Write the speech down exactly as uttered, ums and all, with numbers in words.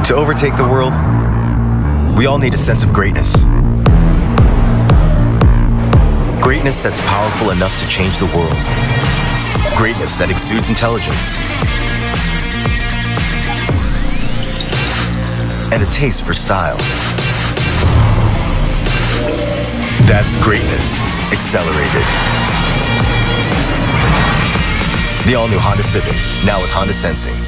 To overtake the world, we all need a sense of greatness. Greatness that's powerful enough to change the world. Greatness that exudes intelligence. And a taste for style. That's greatness accelerated. The all-new Honda Civic, now with Honda Sensing.